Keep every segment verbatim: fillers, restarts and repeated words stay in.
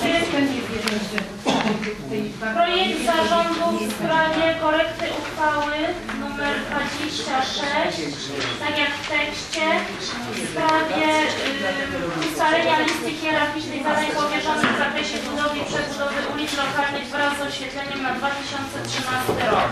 Projekt zarządu w sprawie korekty uchwały nr dwadzieścia sześć, tak jak w tekście, w sprawie y, ustalenia listy hierarchicznej zadań powierzonych w zakresie budowy i przebudowy ulic lokalnych wraz z oświetleniem na dwa tysiące trzynasty rok.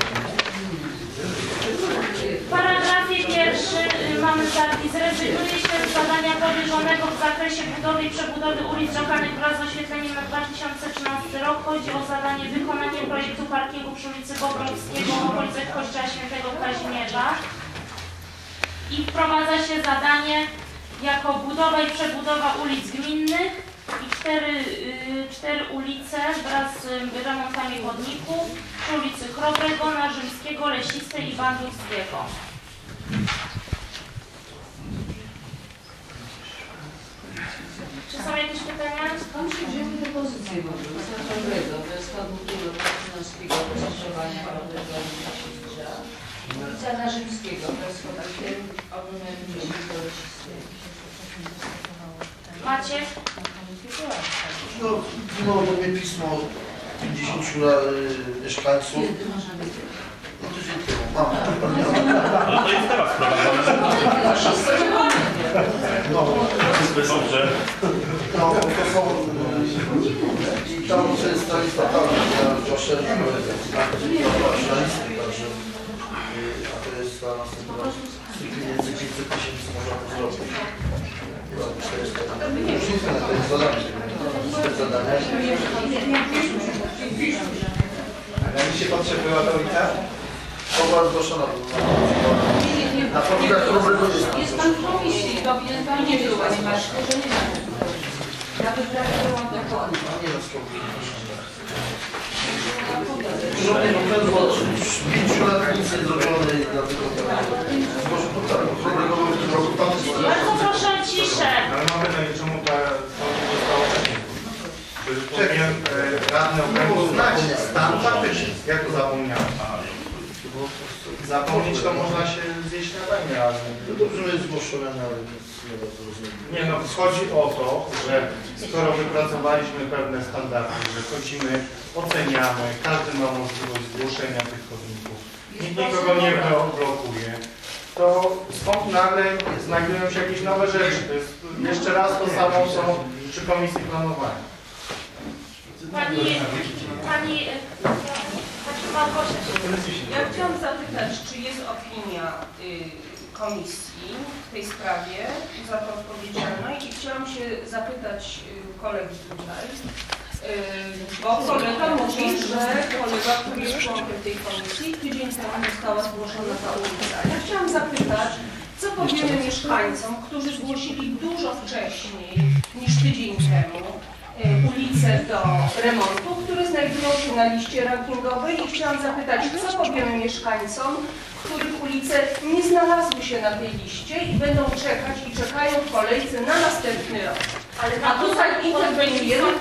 W paragrafie pierwszym mamy zapis: zrezygnuje się z zadania powierzonego w zakresie budowy i przebudowy ulic lokalnych wraz z oświetleniem na dwa tysiące trzynasty rok. Chodzi o zadanie wykonania projektu parkingu przy ulicy Bobrowskiego w okolicach Kościoła Świętego Kazimierza i wprowadza się zadanie jako budowa i przebudowa ulic gminnych i cztery, yy, cztery ulice wraz z yy, remontami chodników przy ulicy Chrobrego, Narzymskiego, Lesistej i Bandurskiego. Czy są jakieś pytania? Tam się wzięły propozycje w ogóle. Chrobrego, bez Chodnikiego, Kaczynowskiego, bez skrzyżowania Chrobrego i Lesistra. Ulica Narzymskiego, bez Chodnikiego, Lesistego, Lesistej. Macie? No, no do mnie pismo pięćdziesięciu mieszkańców. Kiedy można być? No tydzień temu, mam. No to jest teraz sprawa. No, Dobrze. no, to są... I tam jest ta lista tam, ja poszerzyłem na listy, także... A to jest ta następna... Z tych pieniędzy pięćset tysięcy można to zrobić. To jest zadanie. To jest zadanie. A mi się potrzebowała ta ulica? Była zgłoszona. Na powodach Chrobrego jest. Jest pan w komisji, powinien pan nie był, panie Marszku, że nie ma. Ja wybrałam do chodnika. Nie wiem, skąd. Już pięciu lat nic nie zrobione i dlatego może to tak, Chrobrego w tym roku tam jest. Bardzo proszę o ciszę. Ale mamy pytanie, czemu ta nie została wcześniej? Czy powinien e, radny okręgu znać stan faktycznie? Jak to zapomniałem? Zapomnieć to można się zjeść śniadanie, ale... To dobrze jest zgłoszone, ale nic nie da to rozumiem. Nie no, chodzi o to, że skoro wypracowaliśmy pewne standardy, że chodzimy, oceniamy, każdy ma możliwość zgłoszenia tych chodników, nikt nikogo nie blokuje, to skąd nagle znajdują się jakieś nowe rzeczy? To jest jeszcze raz to samo, co przy Komisji Planowania. Pani... Pani... Ja chciałam zapytać, czy jest opinia y, komisji w tej sprawie za to odpowiedzialna i chciałam się zapytać y, kolegi tutaj, y, bo kolega mówi, że kolega, który jest członkiem tej komisji, tydzień temu została zgłoszona ta ulica. Ja chciałam zapytać, co powiemy mieszkańcom, którzy zgłosili dużo wcześniej niż tydzień temu ulice do remontu, które znajdują się na liście rankingowej i chciałam zapytać, co powiemy mieszkańcom, których ulice nie znalazły się na tej liście i będą czekać i czekają w kolejce na następny rok. Ale a tutaj interweniujemy.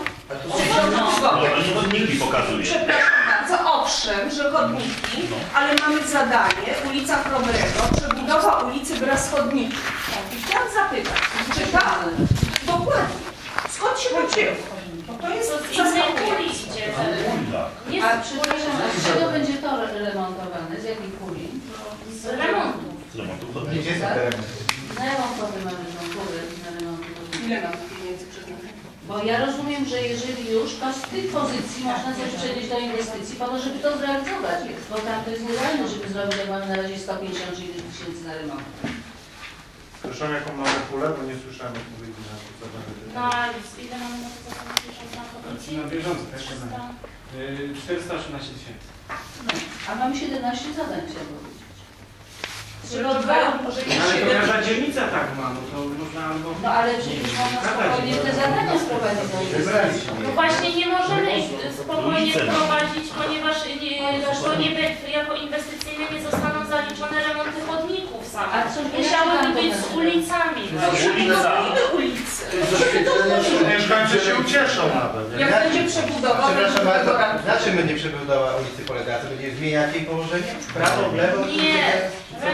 Chodniki pokazuje. Przepraszam bardzo, owszem, że chodniki, ale mamy zadanie, ulica Chrobrego, przebudowa ulicy wraz z chodników. I chciałam zapytać, czy ta, dokładnie, skąd się to wzięło? Bo to jest z innej kuli idzie. A przepraszam, a z czego będzie to remontowane? Z jakiej kuli? Z remontu. Z remontu Nie jest to remont. Na remontowy mamy tą kulę na remontu. ile mam pieniędzy przeznaczonych? Bo ja rozumiem, że jeżeli już, to z tych pozycji można coś przenieść do inwestycji po to, żeby to zrealizować. Bo tam to jest nierealne, żeby zrobić, jak mamy na razie sto pięćdziesiąt tysięcy na remont. Słyszałem jaką mamy pulę, bo nie słyszałem odpowiedzi na to zadanie. Na ile mamy na to na komisji? Na bieżąco też nie znam. czterysta osiemnaście tysięcy. A mamy siedemnaście zadań, chciałam powiedzieć. Czego dwa, może Ale to każda dzielnica tak ma, no to można albo... No ale przecież można spokojnie te zadania sprowadzić do inwestycji. No właśnie nie możemy ich spokojnie wprowadzić, ponieważ nie, to nie będzie, jako inwestycyjne nie zostaną zaliczone remonty chodników A same. co Musiałyby być z ulicami. przebudowujmy ulicy. Mieszkańcy się ucieszą nawet. Jak będzie przebudowa, Przepraszam będzie bardzo, tego rankingu. na czym będzie przebudowa ulicy polegała? To będzie zmieniać jej położenie? W prawo, w lewo? Nie, remont.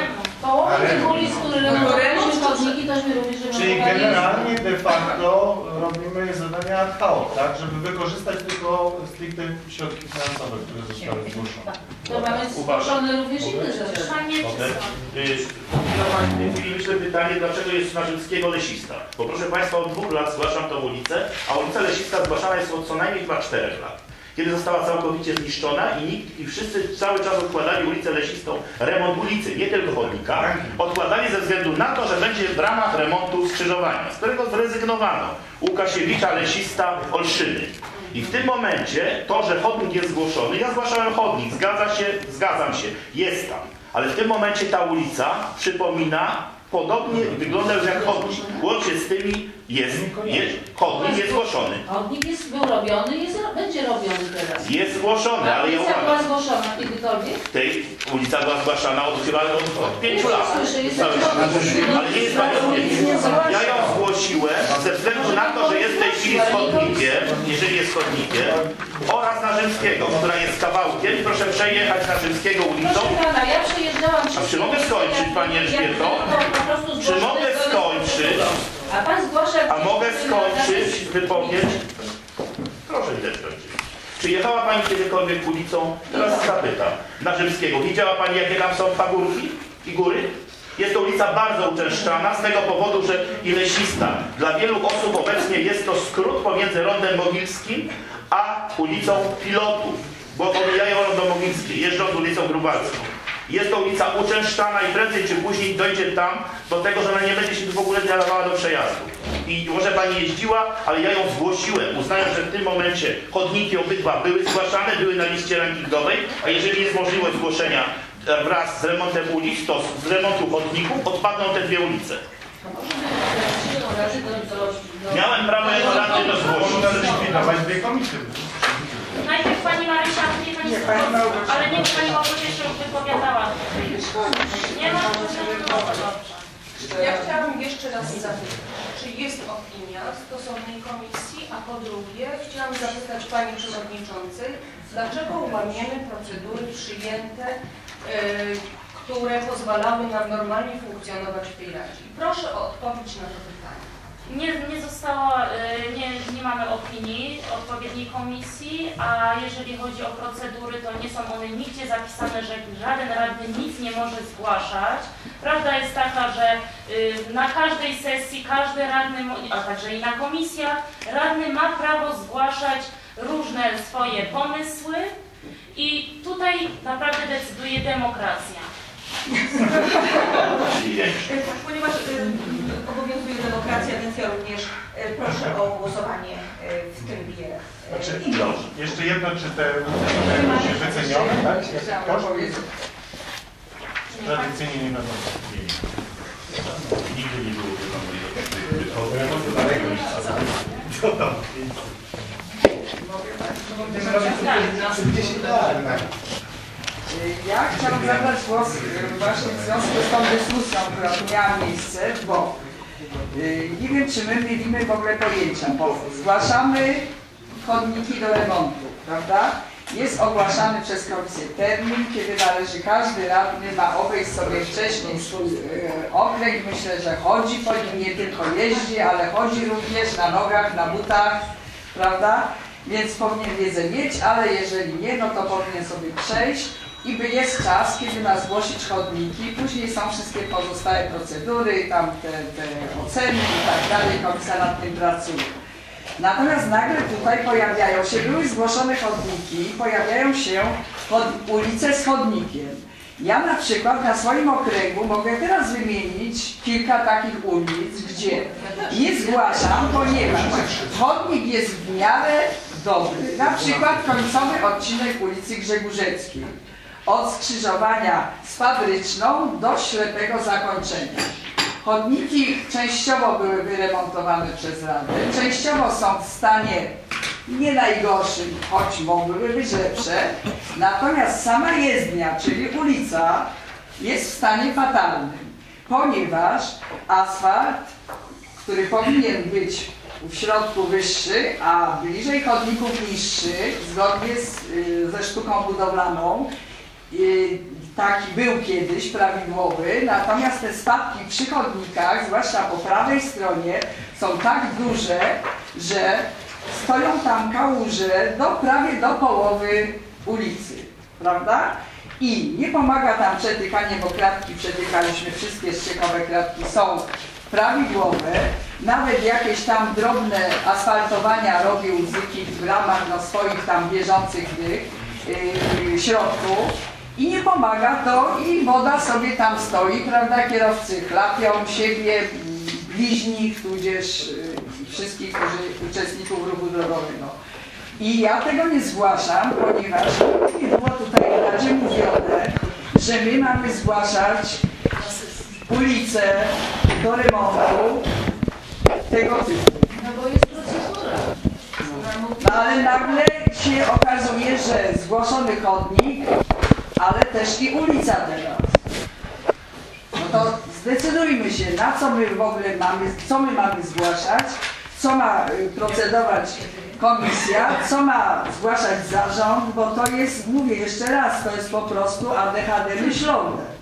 Połowę Ale- tych ulic, które remontujemy chodniki, tośmy również Czyli remontowali. generalnie de facto robimy zadania ad hoc, tak? Żeby wykorzystać tylko stricte środki finansowe, które zostały zgłoszone. To mamy zgłoszone również inne rzeczy. Panie Potem, Przewodniczący. y, I myślę pytanie, dlaczego jest Narzymskiego Lesista? Bo proszę Państwa, od dwóch lat zgłaszam tą ulicę, a ulica Lesista zgłaszana jest od co najmniej chyba czterech lat. Kiedy została całkowicie zniszczona i nikt, i wszyscy cały czas odkładali ulicę Lesistą, remont ulicy, nie tylko chodnika, odkładali ze względu na to, że będzie w ramach remontu skrzyżowania, z którego zrezygnowano. Łukasiewicza, Lesista, Olszyny. I w tym momencie to, że chodnik jest zgłoszony, ja zgłaszałem chodnik, zgadza się, zgadzam się, jest tam. Ale w tym momencie ta ulica przypomina, podobnie wygląda już jak chodnik. Łącznie z tymi jest, jest chodnik jest zgłoszony. Chodnik jest, był robiony, jest, będzie robiony teraz. Jest zgłoszony, ale ja Ulica była uważam, zgłoszona kiedykolwiek? tej ulica była zgłaszana od chyba od, od pięciu lat. Słyszę, jest Cały czas. taki- Ale nie jest pani odpowiedź. Ja ją zgłosiłem ze względu na to, że jest w tej chwili z chodnikiem, jeżeli jest chodnikiem, oraz Narzymskiego, która jest kawałkiem. Proszę przejechać Narzymskiego ulicą. Proszę pana, ja przejeżdżałam A czy mogę skończyć, Pani Elżbieto? Czy mogę skończyć? A pan zgłasza... A mogę skończyć wypowiedź? Proszę też skończyć. Czy jechała Pani kiedykolwiek ulicą? Teraz zapytam. Narzymskiego. Widziała Pani, jakie tam są pagórki i góry? Jest to ulica bardzo uczęszczana z tego powodu, że i Lesista. Dla wielu osób obecnie jest to skrót pomiędzy Rondem Mogilskim a ulicą Pilotów, bo omijają Rondo Mogilskie, jeżdżąc ulicą Grubacką. Jest to ulica uczęszczana i prędzej czy później dojdzie tam do tego, że ona nie będzie się w ogóle nadawała do przejazdu. I może Pani jeździła, ale ja ją zgłosiłem. Uznałem, że w tym momencie chodniki obydwa były zgłaszane, były na liście rankingowej, a jeżeli jest możliwość zgłoszenia wraz z remontem ulic, to z remontu chodników odpadną te dwie ulice. Miałem prawo jako radny to zgłosić. Można zlikwidować dwie komisje. Najpierw Pani Marysia, a później Pani Stefan, ale nie Pani Małgorzata się już wypowiadała. Nie ma Ja chciałabym jeszcze raz zapytać, czy jest opinia stosownej komisji, a po drugie chciałam zapytać Pani Przewodniczącej, dlaczego łamiemy procedury przyjęte, yy, które pozwalały nam normalnie funkcjonować w tej Radzie. Proszę o odpowiedź na to pytanie. Nie, nie została, y, nie, nie mamy opinii odpowiedniej komisji, a jeżeli chodzi o procedury, to nie są one nigdzie zapisane, że żaden radny nic nie może zgłaszać. Prawda jest taka, że y, na każdej sesji każdy radny, a także i na komisjach, radny ma prawo zgłaszać różne swoje pomysły i tutaj naprawdę decyduje demokracja. Ponieważ y, obowiązuje demokracja, więc ja również y, proszę o głosowanie y, w tym biele. Znaczy, jeszcze jedno, czy te ulice się wycenione, tak? Proszę powiedzieć. Tradycyjnie nie będą. Nigdy nie było Co tam? Ja chciałam zabrać głos właśnie w związku z tą dyskusją, która tu miała miejsce, bo nie wiem, czy my mielimy w ogóle pojęcia, bo zgłaszamy chodniki do remontu, prawda? Jest ogłaszany przez komisję termin, kiedy należy, każdy radny ma obejść sobie wcześniej swój okręg. Myślę, że chodzi po nim, nie tylko jeździ, ale chodzi również na nogach, na butach, prawda? Więc powinien wiedzę mieć, ale jeżeli nie, no to powinien sobie przejść i by jest czas, kiedy ma zgłosić chodniki. Później są wszystkie pozostałe procedury, tam te, te oceny i tak dalej, komisja nad tym pracuje. Natomiast nagle tutaj pojawiają się, były zgłoszone chodniki, pojawiają się chod, ulice z chodnikiem. Ja na przykład na swoim okręgu mogę teraz wymienić kilka takich ulic, gdzie nie zgłaszam, ponieważ chodnik jest w miarę dobry. Na przykład końcowy odcinek ulicy Grzegórzeckiej. Od skrzyżowania z Fabryczną do ślepego zakończenia. Chodniki częściowo były wyremontowane przez Radę, częściowo są w stanie nie najgorszym, choć mogłyby być lepsze. Natomiast sama jezdnia, czyli ulica, jest w stanie fatalnym, ponieważ asfalt, który powinien być w środku wyższy, a bliżej chodników niższy, zgodnie z, ze sztuką budowlaną, taki był kiedyś prawidłowy, natomiast te spadki przy chodnikach, zwłaszcza po prawej stronie, są tak duże, że stoją tam kałuże do, prawie do połowy ulicy, prawda? I nie pomaga tam przetykanie, bo kratki przetykaliśmy, wszystkie ściekowe kratki są prawidłowe, nawet jakieś tam drobne asfaltowania robił Zyki w ramach no, swoich tam bieżących tych yy, środków i nie pomaga to i woda sobie tam stoi, prawda, kierowcy chlapią siebie, bliźnich, tudzież yy, wszystkich którzy, uczestników ruchu drogowego. I ja tego nie zgłaszam, ponieważ nie było tutaj w Radzie mówione, że my mamy zgłaszać ulicę do remontu tego typu. No bo jest procedura. No ale nagle się okazuje, że zgłoszony chodnik, ale też i ulica teraz. No to zdecydujmy się, na co my w ogóle mamy, co my mamy zgłaszać, co ma procedować komisja, co ma zgłaszać zarząd, bo to jest, mówię jeszcze raz, to jest po prostu A D H D myślone.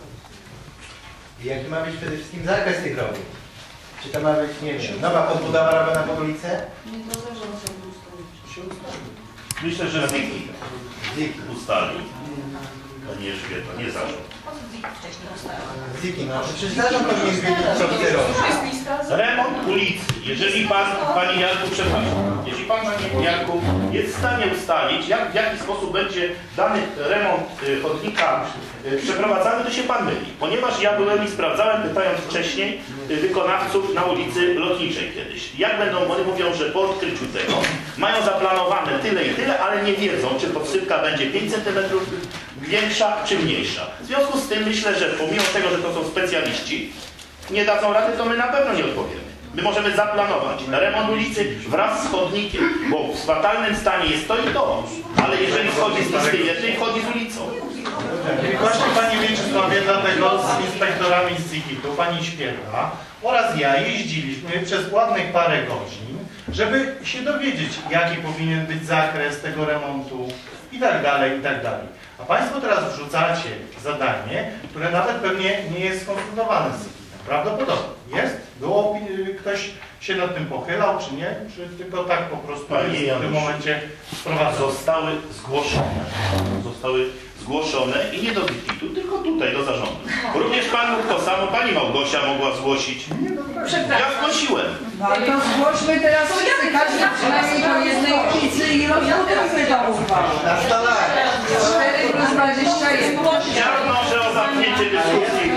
I jaki ma być przede wszystkim zakres tych robót? Czy to ma być, nie wiem, nowa podbudowa robiona pod ulicę? Nie to zarząd sobie ustalić. Myślę, że Ziki ustali. To nie Elżbieta, nie zarząd. Ziki, no przecież zarząd powinien wiedzieć, co chce robić. Remont ulicy. Jeżeli pan, Pani Jarku, przepraszam, jeśli pan, Panie Jarku, jest w stanie ustalić, jak, w jaki sposób będzie dany remont y, chodnika y, przeprowadzany, to się pan myli. Ponieważ ja byłem i sprawdzałem, pytając wcześniej y, wykonawców na ulicy Lotniczej kiedyś. Jak będą, oni mówią, że po odkryciu tego mają zaplanowane tyle i tyle, ale nie wiedzą, czy podsypka będzie pięć centymetrów większa czy mniejsza. W związku z tym myślę, że pomimo tego, że to są specjaliści, nie dadzą rady, to my na pewno nie odpowiemy. My możemy zaplanować na remont ulicy wraz z chodnikiem, bo w fatalnym stanie jest to i to, ale jeżeli wchodzi z listy jednej, wchodzi z ulicą. I właśnie Pani Mieczysławie, dlatego z inspektorami z Zikitu, Pani Śpiewa oraz ja jeździliśmy przez ładnych parę godzin, żeby się dowiedzieć, jaki powinien być zakres tego remontu i tak dalej, i tak dalej. A Państwo teraz wrzucacie zadanie, które nawet pewnie nie jest skonsultowane z Zikitem. Prawdopodobnie jest? Było, ktoś się nad tym pochylał, czy nie? Czy tylko tak po prostu Panie jest w tym momencie sprowadzone? Zostały zgłoszone. Zostały zgłoszone i nie do Zikitu, tylko tutaj, do zarządu. Również Pan mógł to samo, Pani Małgosia mogła zgłosić. Ja zgłosiłem. No to zgłośmy teraz wszyscy, każdy przynajmniej po jednej ulicy i rozbudujmy tą uchwałę. Na stole! cztery plus dwadzieścia jeden. Ja wnoszę o zamknięcie dyskusji.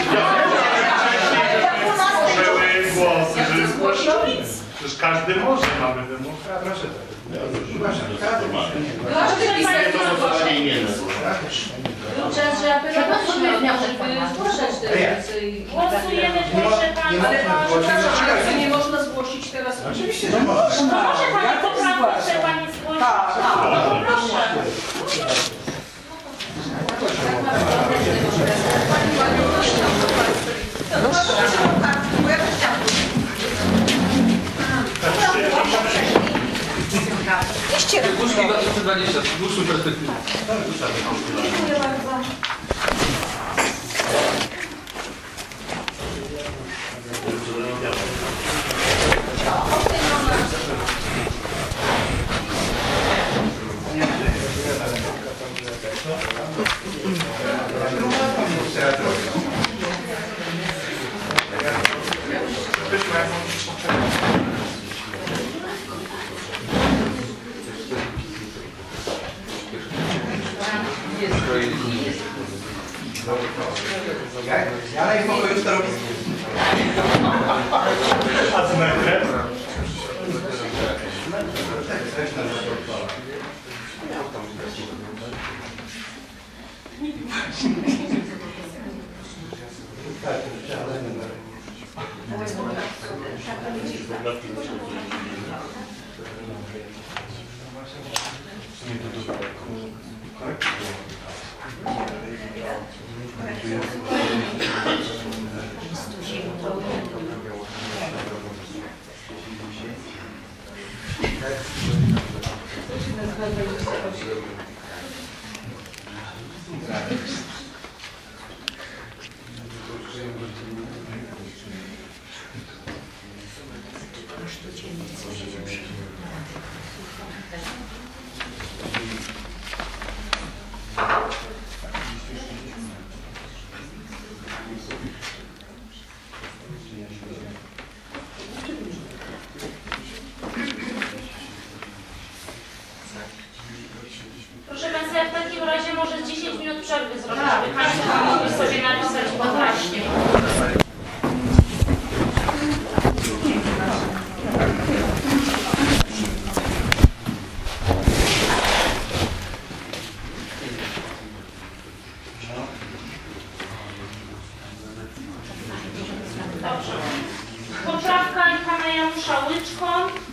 Były głosy, że zgłosili. Przecież każdy może, mamy demokrację. Proszę. To głosowanie imienne. Był czas, że apelować żeby zgłaszać te ulice i Głosujemy, proszę Pana. Ale przepraszam, czy nie można zgłosić teraz? Oczywiście, że można. Może Ja Pani to poprawkę chce zgłaszam. Pani zgłosić? Tak, No to proszę. Puszki dwa tysiące dwadzieścia, w dłuższą perspektywę. Dziękuję bardzo. Ja na ich pokoju czteropisy. A z metrem? Administracja w takim razie może dziesięć minut przerwy zrobić, żeby Państwo mogli sobie napisać poprawki. Dobrze. Poprawka pana Janusza Łyczko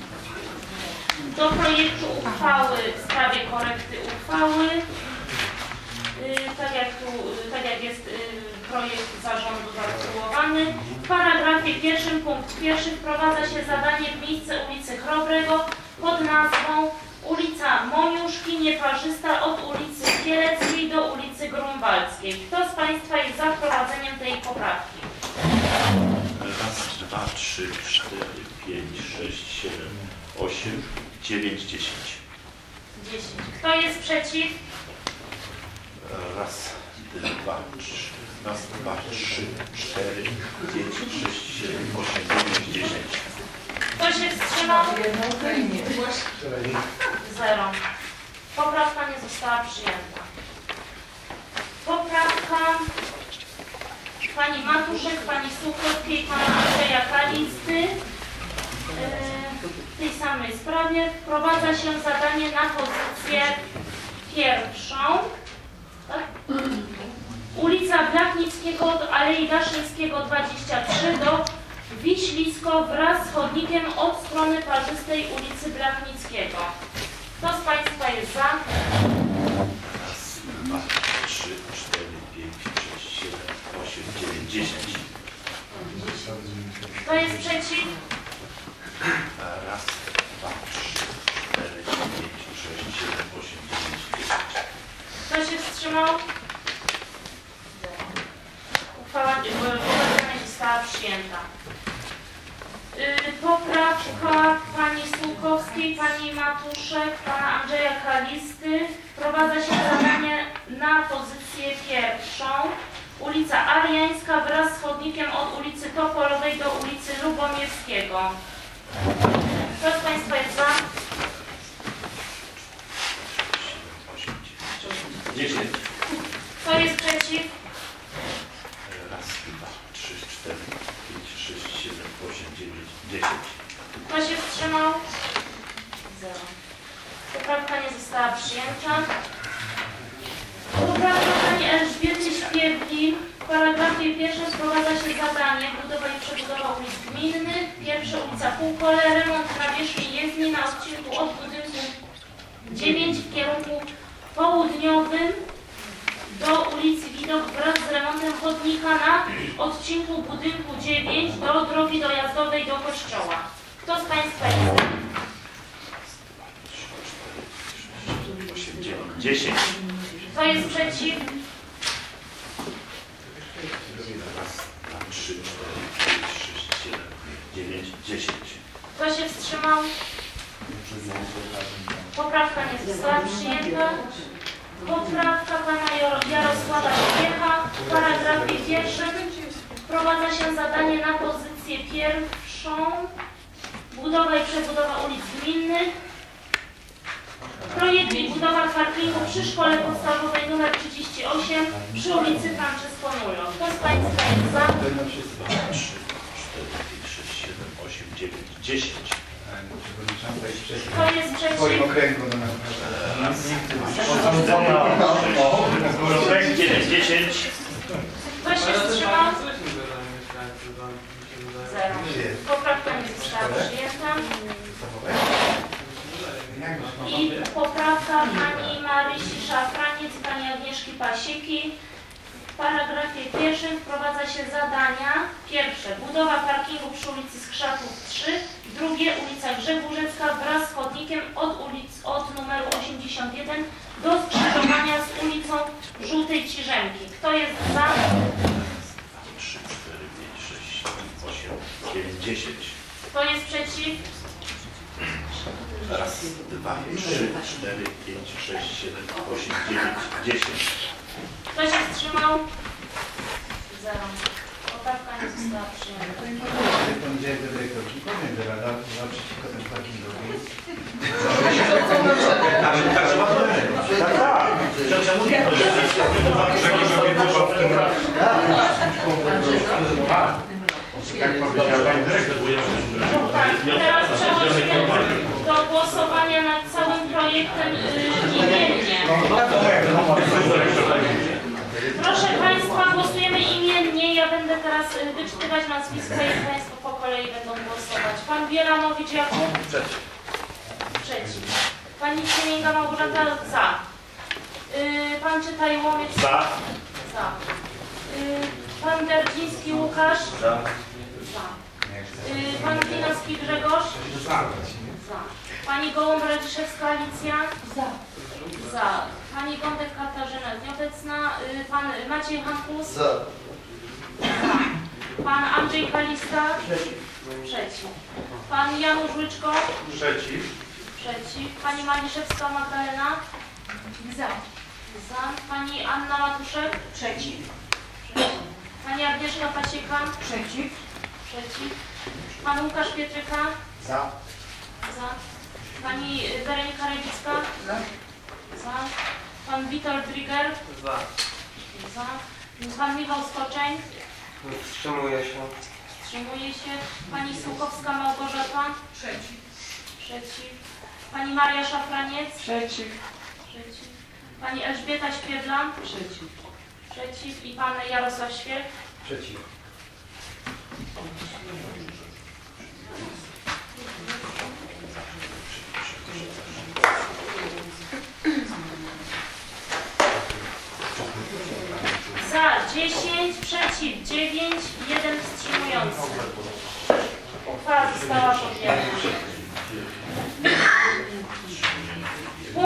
do projektu uchwały w sprawie korekty uchwały. Yy, tak, jak tu, yy, tak jak jest yy, projekt zarządu zaartykułowany. W paragrafie pierwszym punkt pierwszy wprowadza się zadanie w miejsce ulicy Chrobrego pod nazwą ulica Moniuszki nieparzysta od ulicy Kieleckiej do ulicy Grunwaldzkiej. Kto z Państwa jest za wprowadzeniem tej poprawki? Raz, dwa, trzy, cztery, pięć, sześć, siedem, osiem, dziewięć, dziesięć. dziesięć. Kto jest przeciw? Raz, dwa, trzy, raz, dwa, trzy, cztery, pięć, sześć, siedem, osiem, dziewięć, dziesięć. Kto się wstrzymał? Zero. Poprawka nie została przyjęta. Poprawka pani Matuszek, pani Suchowskiej, pana Andrzeja Kalisty. W tej samej sprawie wprowadza się zadanie na pozycję pierwszą. Tak? Ulica Blachnickiego od Alei Daszyńskiego dwadzieścia trzy do Wiślisko wraz z chodnikiem od strony parzystej ulicy Blachnickiego. Kto z Państwa jest za? Raz, dwa, trzy, cztery, pięć, sześć, siedem, osiem, dziewięć, dziesięć. Kto jest przeciw? Raz, dwa, trzy, cztery, pięć, sześć, siedem, osiem, dziewięć, dziesięć. Kto się wstrzymał? Uchwała nie została przyjęta. Yy, poprawka pani Sułkowskiej, pani Matuszek, pana Andrzeja Kalisty. Wprowadza się zadanie na pozycję pierwszą. Ulica Ariańska wraz z chodnikiem od ulicy Topolowej do ulicy Lubomierskiego. Kto z Państwa jest za? dziesięć. Kto jest przeciw? Raz, dwa, trzy, cztery, pięć, sześć, siedem, osiem, dziewięć, dziesięć. Kto się wstrzymał? Zero. Poprawka nie została przyjęta. Poprawka pani Elżbiety Śpiewki. W paragrafie pierwszym wprowadza się zadanie budowa i przebudowa ulic gminnych. Pierwsza ulica Półkole, remont nawierzchni jezdni na odcinku od budynku dziewięć w kierunku południowym do ulicy Widok wraz z remontem chodnika na odcinku budynku dziewięć do drogi dojazdowej do kościoła. Kto z Państwa jest za? osiem, dziewięć, dziesięć. Kto jest przeciw? Raz, dwa, trzy, cztery, pięć, sześć, siedem, dziewięć, dziesięć. Kto się wstrzymał? Poprawka nie została przyjęta. Poprawka pana Jarosława Śpiecha. W paragrafie pierwszym wprowadza się zadanie na pozycję pierwszą. Budowa i przebudowa ulic gminnych. Projekt i budowa parkingu przy szkole podstawowej nr trzydzieści osiem przy ulicy Francesco Nulo. Kto z Państwa jest za? dwa, trzy, cztery, pięć, sześć, siedem, osiem, dziewięć, dziesięć. Kto jest W przeciw? swoim okręgu do nas. dziewięć, dziesięć. Kto się wstrzymał? Zero. Poprawka nie została przyjęta. I poprawka pani Marysi Szafraniec i pani Agnieszki Pasieki. W paragrafie pierwszym wprowadza się zadania. Pierwsze, budowa parkingu przy ulicy Skrzatów trzy. Drugie, ulica Grzegórzewska wraz z chodnikiem od, ulic, od numeru osiemdziesiąt jeden do skrzyżowania z ulicą Żółtej Ciżemki. Kto jest za? trzy, cztery, pięć, sześć, siedem, osiem, dziewięć, dziesięć. Kto jest przeciw? Raz, dwa, trzy, cztery, pięć, sześć, siedem, osiem, dziewięć, dziesięć. Kto się wstrzymał? Zero. Poprawka nie została przyjęta. W poniedziałek do dyrektorki powiem, że Rada była przeciwko temu parkingowi. Tak, tak. Jak powiedziała pani dyrektor, Tak, teraz przechodzimy do głosowania nad całym projektem y, imiennie. Proszę Państwa, głosujemy imiennie. Ja będę teraz y, wyczytywać nazwiska i Państwo po kolei będą głosować. Pan Bielanowicz Jakub? Przeciw. Przeciw. Pani Siemięga Małgorzata? Za. Y, pan Czytaj Łomicz? Za. Za. Y, pan Derdziński Łukasz? Za. Za. Y, pan Winowski Grzegorz? Za. Za. Pani Gołąb-Radziszewska Alicja? Za. Za. Pani Gądek Katarzyna nieobecna. Y, pan Maciej Hampus? Za. Za. Pan Andrzej Kalista? Przeciw. Przeciw. Pan Janusz Łyczko? Przeciw. Przeciw. Pani Maliszewska Magdalena? Za. Za. Pani Anna Matuszek? Przeciw. Przeciw. Pani Agnieszka Pasieka? Przeciw. Przeciw. Pan Łukasz Pietryka? Za. Za. Pani Weronika Rewicka? Za. Za. Pan Witold Driger? Za. Za. Pan Michał Skoczeń? Wstrzymuję się. Wstrzymuje się. Pani Suchowska Małgorzata? Przeciw. Przeciw. Pani Maria Szafraniec? Przeciw. Przeciw. Pani Elżbieta Śpiewlan? Przeciw. Przeciw. I pan Jarosław Świerk? Przeciw. Za dziesięć, przeciw dziewięć, jeden wstrzymujący. Uchwała została podjęta.